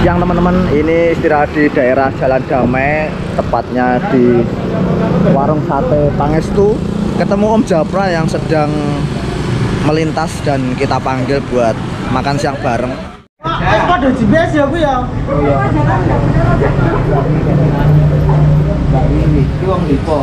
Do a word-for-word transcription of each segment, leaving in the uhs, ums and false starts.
siang teman-teman, ini istirahat di daerah Jalan Damai, tepatnya di warung sate Pangestu. Ketemu Om Japra yang sedang melintas dan kita panggil buat makan siang bareng. Pada G P S ya Bu ya. Ini wong lipo.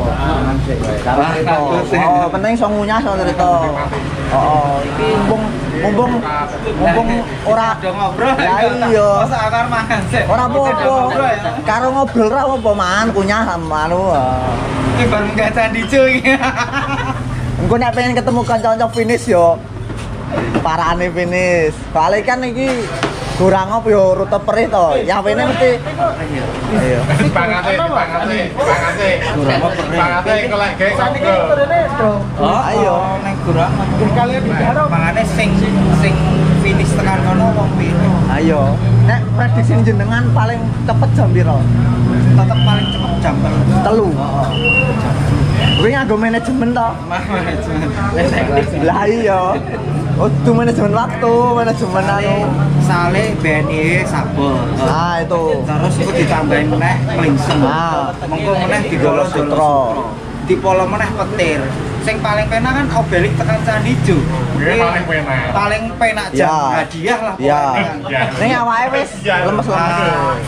Oh, penting iso ngunyah soal cerita. Oh, iki mumpung mumpung mumpung ora ngobrol. Ya iya. Masa akar mangan sih. Ora apa-apa. Karo ngobrol ra apa mangan kunyah anu. Iki bareng gak candi cuy. Engko nek pengen ketemu kanca-kanca finish yo. Parane finish. Soale kan iki kurang apa yo rute perih to. Ya wene mesti. Ayo. Pangate, pangate, pangate. Pangate kelek gek ngobrol. Oh, ayo Nek kurang kalian bicara mangane sing sing finish tekan kono wong piro. Ayo. Nek prediksi jenengan paling cepet jam piro? Tetep paling cepet jam Telu. Kuwi nganggo manajemen to. manajemen. Lah iya. Oh, itu manajemen waktu, manajemen anu. Sale B N I sabar. Nah, itu. Terus itu ditambahin meneh klingsem. Nah, mengko meneh digolo Sutra. Dipolo meneh petir. Sing paling penak kan obelik tekan Candi Ijo. Ini paling penak. Paling penak jam Ya. hadiah lah Ya. Ya. Ning awake wis lemes-lemes.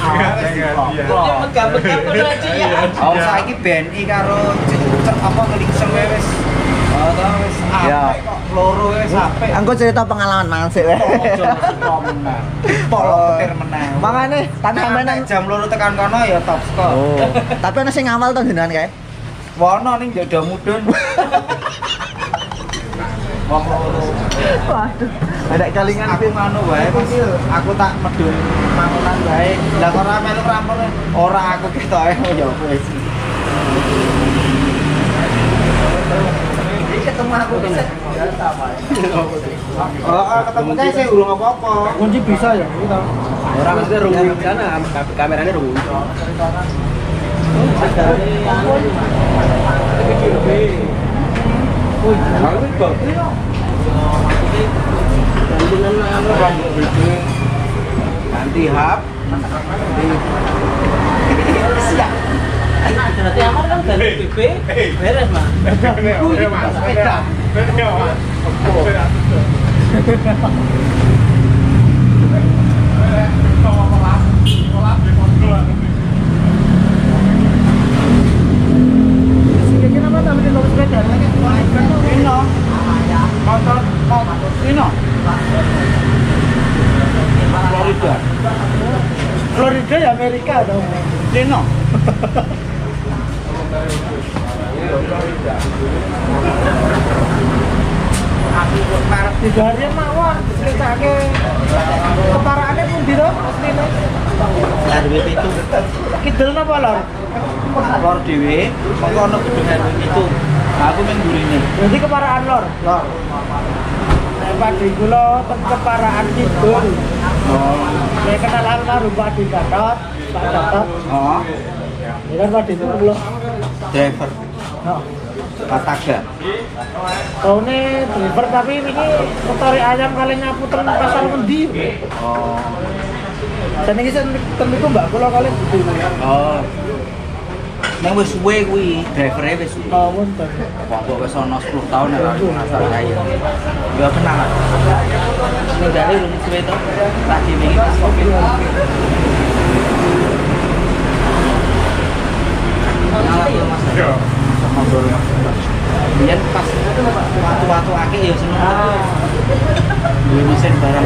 Oh, saiki B N I karo apa klingsem wis. Oh, wis Ya. apik kok loro wis apik. Engko cerita pengalaman mangan sik wae. Polo petir meneh. Makane tapi sampean jam loro tekan kono ya top score. Oh, tapi ana sing ngawal to jenengan kae. Wono ning jodoh mudun. Wong loro. Waduh, ada kalingan Aku nganu wae Mas. Aku tak medun mangunan wae. Lah kok ora melu rampung. Ora aku ketoke ya wis. Iki ketemu aku bisa. Oh, ketemu kae sih urung apa-apa. Kunci bisa ya kita. Orang mesti rungu di sana, kameranya rungu. Ganti hap. Siap. Nanti aman kan ganti B B, beres mah. Rino. Motor Rino. Florida. Florida ya Amerika dong. Rino. Tiga hari mawon, ceritake keparaannya pun di dong asline. R W P itu. Kidul napa lor? Lor dhewe, mengko ono gedung R W P itu. Aku ning gurine. Berarti keparaan lor. Lor. Nek padi kula ten keparaan kidul. Oh. Saya kenal almarhum Pak Di Gatot, Pak Gatot. Oh. Ya kan Pak Di itu belum. Driver. Nah, Pataga. taune driver tapi ini kotori ayam kali nyapu ten pasar Mendi. Oh. Dan ini sen niku mbak kula kali gede. Oh. Nang wis suwe kuwi, drivere wis suwe. Oh, wonten. Kok wis ana sepuluh tahun ora masalah kaya. Ya kenal. Ning dari rungu suwe to. Tak diwingi pas kopi. Yo. Biyen pas waktu-waktu akeh ya seneng. Duwe mesin barang.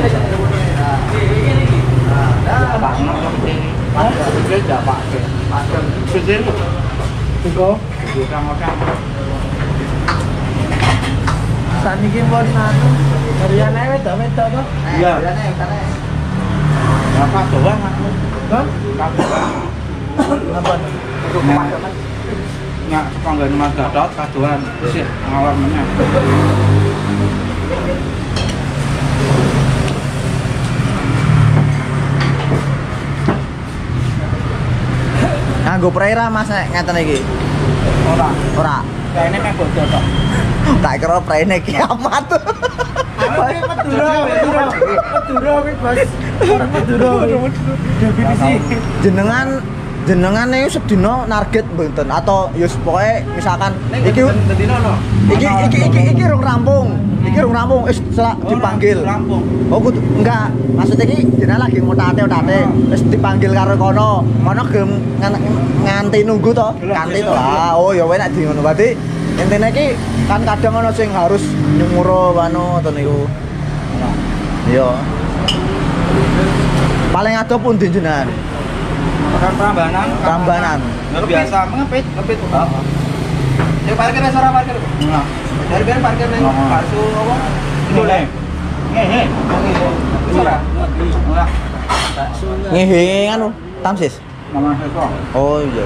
Pak nang kopi. Iki gak pakai. Mesin Tiko. utang-utang. Saniki pun anu harian ae wedok-wedok to. Iya. Apa doang aku? Hah? Apa? Nggak, kok nggak Mas Gatot kaduan sih ngawar meneh. Nganggo praira Mas nek ngeten iki. Ora. Ora. Kayaknya kan bodoh tok. Tak kira praine kiamat. Madura, Madura. Madura wis, Mas. Orang Madura. Definisi. Jenengan jenengan nih sedina target mboten atau ya pokoke misalkan iki Dendino no. iki iki iki iki rung rampung. Iki rung rampung wis selak dipanggil. Rampung. Oh kudu enggak. Maksudnya iki jenengan lagi ngotate-otate wis dipanggil karo kono. Kono gelem ngan- nganti nunggu to. Nganti to. Ah, oh ya wis nek di ngono berarti intine iki kan kadang ono sing harus nyumuro anu to niku. Iya. Paling ado pundi jenengan? Makan Prambanan. Prambanan. Nggak biasa mengepit, ngepit. Ya parkir wis ora parkir. Nah. Dari biar parkir ning palsu apa? Boleh. Ngehe. Wis ora. Ora. Ngehe anu Tamsis. Mama Seko. Oh iya.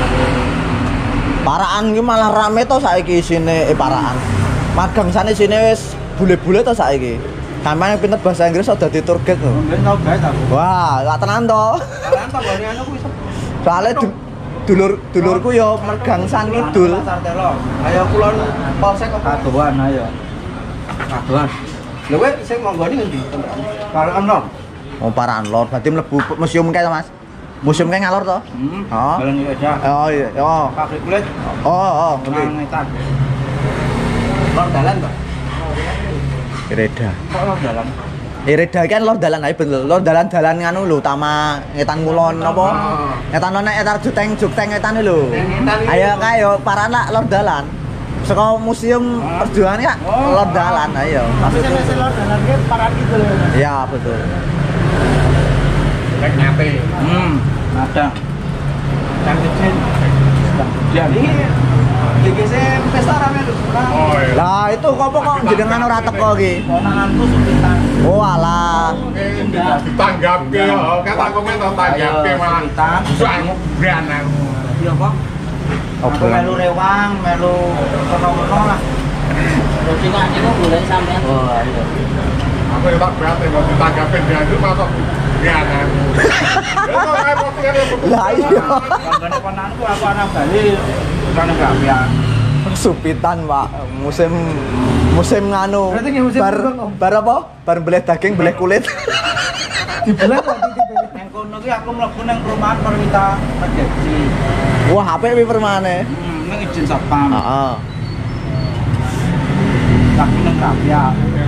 Paraan ki malah rame to saiki isine eh paraan. Magang sane sine wis bule-bule to saiki. Sampeyan yang pinter bahasa Inggris udah dadi tour guide lho. Mungkin tau guys aku. Wah, lak tenan to. Kalian tambahane anu kuwi. Soale du- dulur dulurku yo megang san kidul. Sartelo. Ayo kulon polsek apa? Kaduan ayo. Kaduan. Lho kowe sing monggoni ngendi? Kalau ono. Oh, paraan lor, berarti mlebu museum kae to, Mas. Museum kae ngalor to? Hmm. Oh. Jalan iki aja. Oh iya, oh. Pabrik kulit. Oh, oh, ngerti. Nang ngetan. Lor dalan to? Reda. Kok lor dalan? Reda kan lor dalan ae bener. Lor dalan-dalan nganu lho, utama ngetan kulon apa? Ngetan ono etar juteng jukteng ngetan lho. Ayo kae yo paraan lah lor dalan. Saka museum perjuangan ya lor dalan ayo. Maksudku lor dalan ki paraan gitu lho. iya betul. Lek nyate. Hmm, ada. Yang kecil. Dan ini D G C pesta rame lho. Oh iya. Lah itu kok kok jenengan ora teko iki? Konanganku supitan. Oh alah. Ditanggapi ya, kata aku minta tanggapi malah soal ngobrol aku. Iya kok. Aku melu rewang, melu kono-kono lah. Jadi kan ini boleh sampean. Oh iya. Aku ya tak berarti mau ditanggapi dia itu masuk ngobrol aku. Ya kok repot kan. Lah iya. Kanggane konanku aku anak Bali, kan enggak pian. Supitan, Pak. Musim musim nganu. Berarti nggih musim bar, kembang, Om? bar apa? Bar belah daging, belah kulit. Dibelah kok titik-titik. Nang kono ki aku mlebu nang perumahan Perwita Regensi. Wah, apik wi permane. Hmm, nang izin satpam. Heeh. Tapi nang Rapia.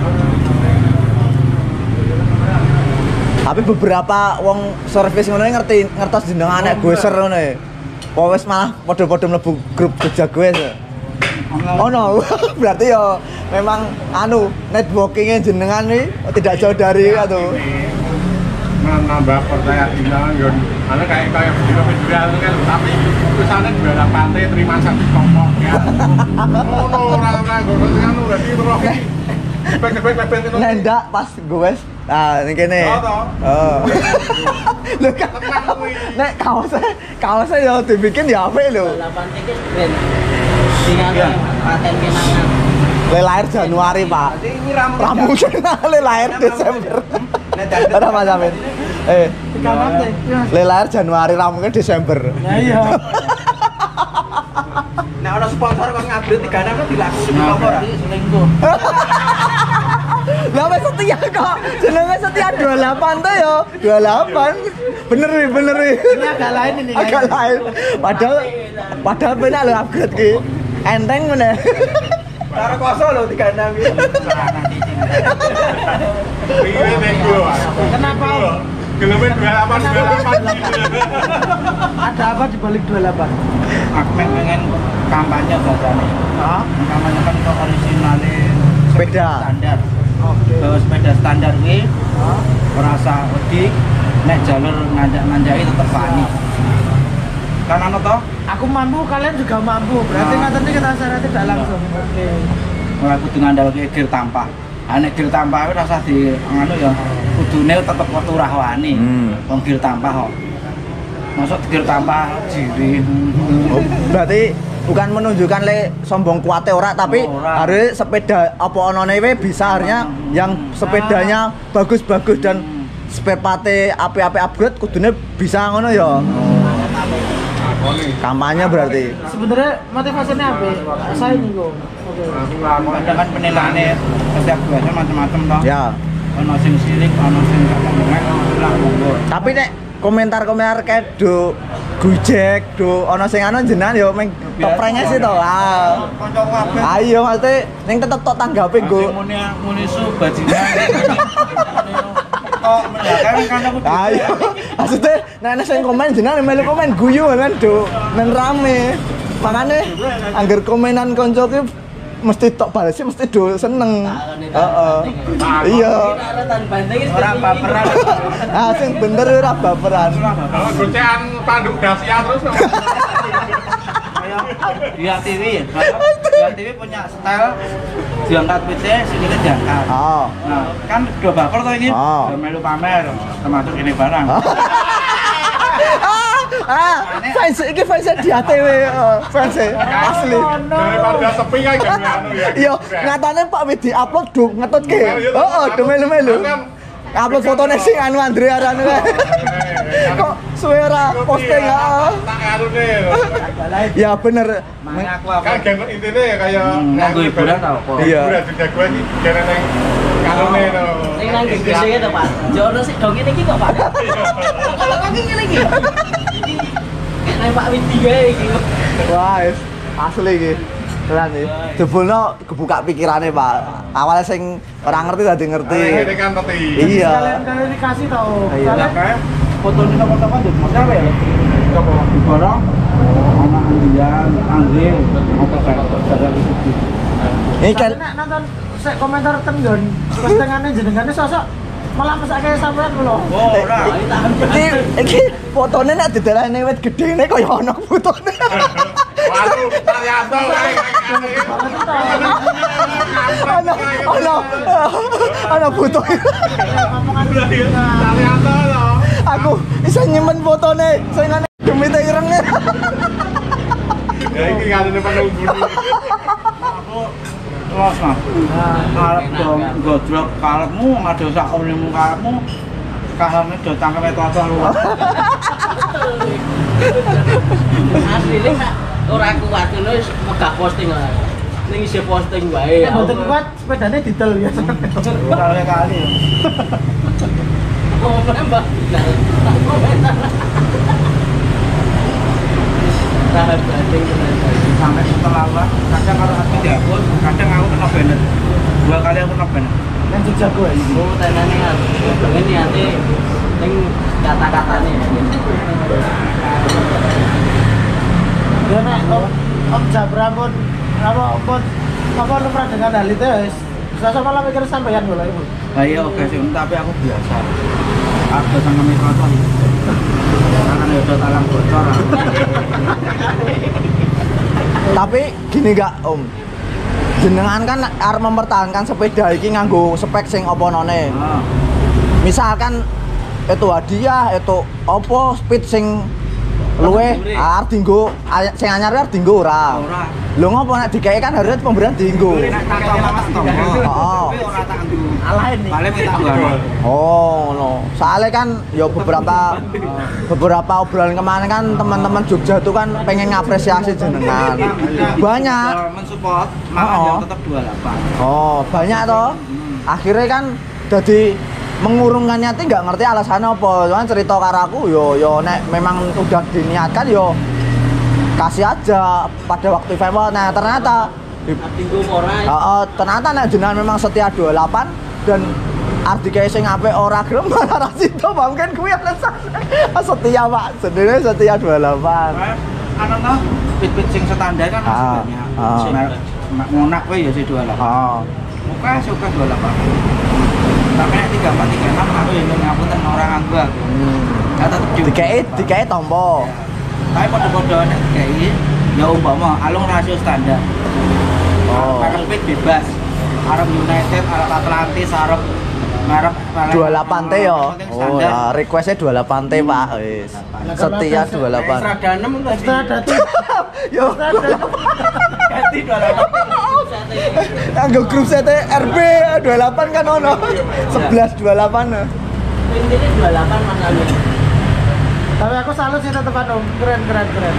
Tapi beberapa wong servis ngono ngerti ngertos jenengan nek goeser ngono e. Kok wis malah padha-padha mlebu grup kerja goes. Oh no, berarti ya memang anu networkingnya jenengan nih tidak jauh dari itu. Menambah percaya diri yo. Ana kayak kayak video video itu kan tapi tulisannya di dalam pantai terima satu kompok ya. Ngono ora ana ngono anu berarti terus. Baik-baik itu. Nendak pas goes. Ah, ini kene. Oh, toh. Oh. Lho kan. Nek kaosnya kaosnya ya dibikin ya apik lho. delapan tiket ben. Tinggal paten kenangan. Le lahir Januari, Pak. Jadi ini ramu. Ramu le lahir Desember. Ada Mas Amin. Eh, Kanan deh. le lahir Januari, ramunya Desember. Nah iya. Nah, ono sponsor kok ngabrit tiga enam dilakoni Nah, apa ora? berarti selingkuh. Lah wis setia kok. Jenenge setia dua puluh delapan tuh yo. dua puluh delapan. Bener nih, bener nih. Ini agak lain ini. Agak lain. Padahal padahal benar lo upgrade ki. Enteng meneh. Karo koso lho tiga enam iki. Piye nego. Kenapa? Geleme dua puluh delapan dua puluh delapan. Ada apa di balik dua puluh delapan? Aku pengen kampanye jajane. Heeh. Kampanye kan kok orisinalin Sepeda. standar. Oke. Bawa sepeda standar kuwi. Heeh. Ora usah wedi nek jalur nanjak-nanjaki tetep wani. Kan ana toh? Aku mampu, kalian juga mampu. Berarti Nah. nanti kita secara tidak langsung. Oke. Ora kudu ngandalke gear tampah. Ah nek gear tampah kuwi ora usah di ngono ya. Kudune tetep metu rahwani. Hmm. Wong gear tampah kok. Masuk gear tampah jiri. Oh, berarti bukan menunjukkan le sombong kuate ora tapi Ora. harus sepeda apa onone we bisa harusnya yang sepedanya bagus-bagus dan spare part api-api upgrade kudune bisa ngono ya. lakoni. Kampanye berarti. Sebenarnya motivasinya apa? Saya nih kok. Oke. Aku lakoni. Kadang kan penilaiannya setiap bulan macam-macam toh. Ya. Ono sing sirik, ono sing ngomongnya lah monggo. Tapi nek komentar-komentar kayak do gujek, do ono sing anu jenengan yo meng keprengnya sih to. Ah. Kanca kabeh. Ayo maksudnya ning tetep tok tanggapi Sing go. muni muni su bajingan. Kok kan kancaku. Ayo. Maksudnya nek ana sing komen jenengan melu komen guyu kan do nang rame. Makane angger komenan kanca ki mesti tok balesi mesti do seneng. Heeh. Iya. Ora baperan. Ah sing bener ora baperan. Kalau gocean tanduk Dacia terus. Dia T V ya. Dia T V punya style diangkat P C, sini diangkat. Oh. Nah, kan udah baper tuh ini. Oh. Udah melu pamer, termasuk ini barang. ah, ah, fans iki fans di A T W, fans asli. Daripada sepi kan gak anu ya. Iya, ngatane Pak Wid di-upload do ngetutke. Heeh, do melu-melu. Upload fotone sing anu Andre arane kae. Kok suwe ora posting heeh. Tak anu nih. Ya bener. Makanya aku apa? Kan game intine ya kayak Nganggo hiburan tau kok. Iya. Hiburan juga gue iki kene nang kanune to. Ning nang gede to, Pak. Jono sik dong iki kok, Pak. Kalau kok ngene iki. Kayak Pak Widi gawe iki. Wah, wis asli iki. Tenan iki. Jebulno kebuka pikirane, Pak. Awalnya sing ora ngerti dadi ngerti. Ini kan ngerti. Iya. Kalian kalian dikasih tahu. Iya. Kalian Kayak fotonya sama-sama di motor ya. Coba di barang. Anak andian, anggil, apa kayak ada di situ. Ini kan Nek nonton sek komentar tenggon postingane jenengane sosok malah mesake sampean lho. Oh, ora. iki iki fotone nek didelane wit gedene kaya ana fotone. Waduh, Taryanto kae. Ana ana ana foto. Taryanto lho. Aku iso nyimpen fotone sing ana gemite irenge. Ya iki ngarene penunggu. Aku los nah. Karep dong godrok karepmu ngado sak uripmu karepmu. Kahane do cangkeme toto luar. Asli nek ora kuat ngono wis megah posting lah. Ning isih posting wae. Nek mboten kuat sepedane didel ya. Ora kali. Oh, Mbak. Tak komentar. Tahan banding Sampai setelah lah, kadang kalau aku dihapus, kadang aku kena banner. Dua kali aku kena banner. Nang Jogja kuwi. Oh, tenane kan. Ini ate ning kata-katane. Ya nek Om Om Jabra pun apa pun apa lu pernah dengar hal itu wis. Sosok malah mikir sampeyan lho Ibu. Nah iya oke sih, tapi aku biasa. Aku sama mikrofon. Karena udah talang bocor. Tapi gini gak Om. Jenengan kan arep mempertahankan sepeda iki nganggo spek sing apa none. Nah, Misalkan itu hadiah, itu opo speed sing luwe arep dinggo sing anyar arep dinggo ora. ora. Lho ngopo nek dikeki kan harus pemberian dinggo. Nek kata mas tombo. Oh. Tapi ora tak andu. Alain nih. Paling minta enggak. Oh, ngono. Soalnya kan ya beberapa beberapa obrolan kemarin kan teman-teman Jogja tuh kan pengen ngapresiasi jenengan. Banyak. Mensupport, Oh. makanya tetap dua puluh delapan. Oh, banyak toh. Akhirnya kan jadi mengurungkan niatnya nggak ngerti alasannya apa. Cuman cerita karo aku yo yo nek memang udah diniatkan yo kasih aja pada waktu event. Nah, ternyata Tinggu ora. Heeh, ternyata nek jenengan memang setia dua puluh delapan dan arti kayak sing apik ora gelem malah ra sida mungkin kuwi alasan. Setia Pak, sebenarnya setia dua puluh delapan. Anu no, pit-pit sing standar kan masih Ah, banyak. ah. Sing ngonak kowe ya sih dua puluh delapan. Oh. Muka suka dua puluh delapan. Tapi nek tiga empat tiga enam aku yang ngapunten orang aku. Hmm. Ya tetep juga. Dikei dikei tombo. Tapi pada-pada nek dikei ya umpama alung rasio standar. Oh. Pakai pit bebas. Arab United, Arab Atlantis, Arab merek dua puluh delapan T yo. Oh, ya requestnya dua puluh delapan T Pak wis. Setia dua puluh delapan. Serada enam enggak sih? Setelah dadi Yo. Ganti dua puluh delapan. Anggo grup C T R B dua puluh delapan kan ono. sebelas dua puluh delapan. Ini dua puluh delapan Mas Ali. Tapi aku salut sih tetep anu keren keren keren.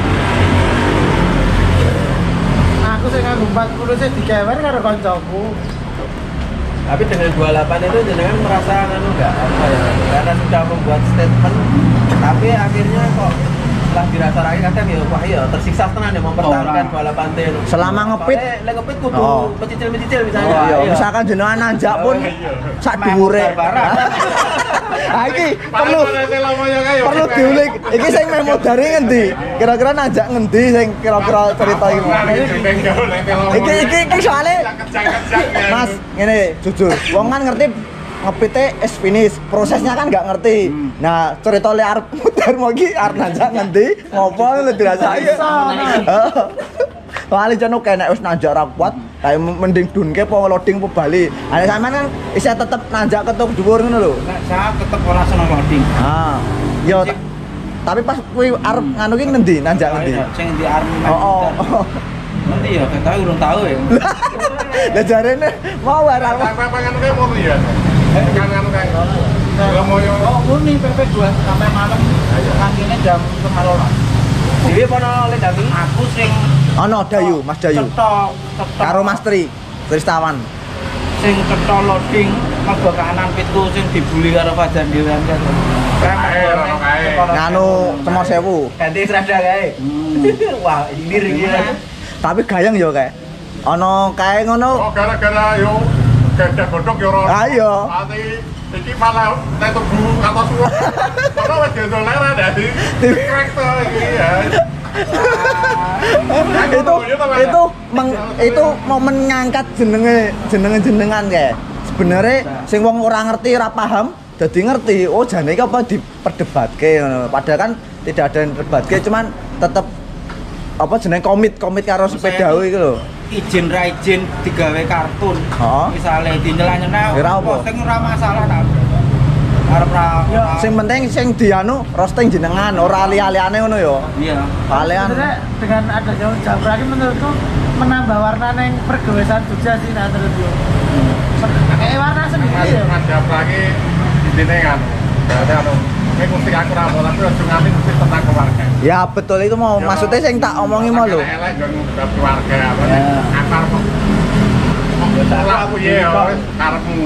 Aku sih nganggo empat puluh sih dikewer karo koncoku. Tapi dengan dua puluh delapan itu jenengan merasa anu enggak apa ya? Karena sudah membuat statement tapi akhirnya kok setelah dirasa lagi kadang ya wah ya tersiksa tenan ya mempertahankan dua puluh delapan T itu. Selama ngepit lek ngepit kudu Oh. mencicil-mencicil misalnya. Oh, iya. Iya. Misalkan jenengan nanjak pun sak dhuwure. Ah iki perlu perlu diulik. Iki sing memo dari ngendi? Kira-kira nanjak ngendi sing kira-kira cerita iki? Iki iki iki soalnya Mas, ngene jujur. Wong kan ngerti ngepite es finish, prosesnya kan nggak ngerti. Nah, cerita le arep muter mau iki arep nanjak ngendi? Ngopo lu dirasake? Heeh. Wali jano kena wis nanjak ra kuat, kayak mending dunke apa loading apa bali. Ane sampean kan isih tetep nanjak ketuk dhuwur ngono lho. Nek saya tetep ora seneng loading. Ah. Yo ta- tapi pas kuwi arep nganu ki ngendi nanjak ngendi? Sing di arm. Oh, oh. Nanti ya, kita urung tahu ya. Lah jarene mau waral. Pengen kayak mau ya. Kan kan kayak. Kalau mau yo. Oh, murni P P dua sampai malam. Kantinnya jam setengah. Dewe pono le dami. Aku sing Ono Dayu, Mas Dayu. cetok, cetok. Karo Mas Tri, Tristawan. Sing cetok loading mergo kanan pitu sing dibuli karo Fajar Dewan kan. Kae, ono kae. Nganu Cemor Sewu. Ganti serada kae. Wah, ini iki. Tapi gayeng yo kae. Ono kae ngono. Oh gara-gara yo gajah godhog yo ora. Ayo. Ati iki malah tetu bu atas suwe. Ora wis dodol lera dadi. Krek to iki ya. itu itu meng, itu momen ngangkat jenenge jenenge jenengan kae. Sebenarnya sing wong ora ngerti ora paham dadi ngerti. Oh jane iki apa diperdebatke ngono. Padahal kan tidak ada yang diperdebatke cuman tetep apa jenenge komit komit karo sepeda iki lho. Izin ra izin digawe kartun. Heeh. Misale dinyela-nyela Ora apa? sing ora masalah ta. Arep ra. Sing penting sing dianu roasting jenengan ora ali-aliane ngono yo. Iya. Kalian Sebenarnya dengan adanya Jabra ini menurutku menambah warna neng pergewesan Jogja sih nah menurutku. Kayak warna sendiri ya. Mas lagi intine kan. Berarti anu nek mesti aku ra mau tapi ojo ngambil mesti tentang keluarga. ya betul itu mau maksudnya sing tak omongin mau lho. Elek yo ngundang keluarga apa nek akar kok. Salah aku ya karepmu.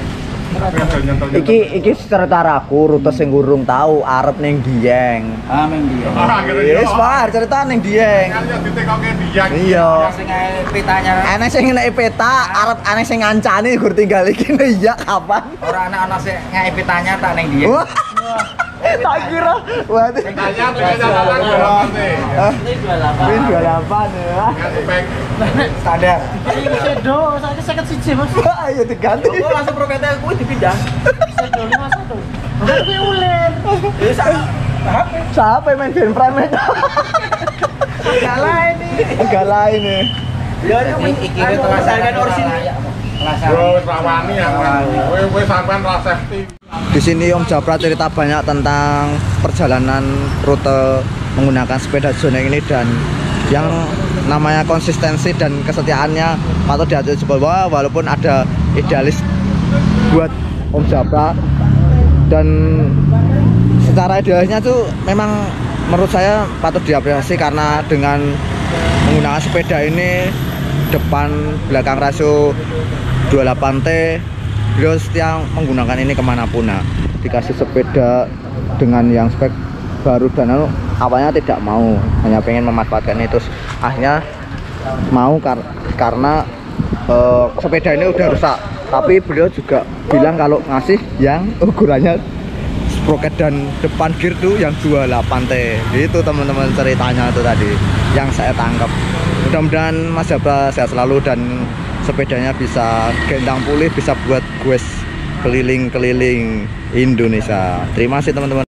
Iki iki cerita aku rute sing urung tahu arep ning Dieng. Ah meng dia. Wis war cerita ning Dieng. Kan yo ditekoke Dieng. Iya. Sing ae pitanya Enek sing ngene peta arep aneh sing ngancani gur tinggal iki iya kapan? ora ana ana sing ngae pitanya tak ning dia. Wah. Tak kira waduh. Tanya tanya jalan jalan teh. Ah, Ini dua puluh delapan. Win dua puluh delapan ya. Kan spek Standar. Ini sedo, saya seket siji mas. Ayo diganti. Kok langsung prokete kuwi dipindah. Sedo lima satu. Bukan gue ulen. Wis tahap Siapa yang main game prime itu? Enggak lah ini. Enggak lain nih. ya iki iki kan orisinal. Bro, wis rawani ya. Kowe kowe sampean ra safety. Di sini Om Japra cerita banyak tentang perjalanan rute menggunakan sepeda zona ini dan yang namanya konsistensi dan kesetiaannya patut diatur bahwa walaupun ada idealis buat Om Japra dan secara idealisnya tuh memang menurut saya patut diapresiasi karena dengan menggunakan sepeda ini depan belakang rasio dua puluh delapan T beliau setia menggunakan ini kemanapun. Nah, dikasih sepeda dengan yang spek baru dan anu, awalnya tidak mau, hanya pengen memanfaatkan itu, terus akhirnya mau kar karena uh, sepeda ini udah rusak, tapi beliau juga bilang kalau ngasih yang ukurannya sproket dan depan gear tuh yang dua puluh delapan T. Itu teman-teman ceritanya itu tadi yang saya tangkap. Mudah-mudahan Mas Japra sehat selalu dan sepedanya bisa gendang pulih, bisa buat quest keliling-keliling Indonesia. Terima kasih teman-teman.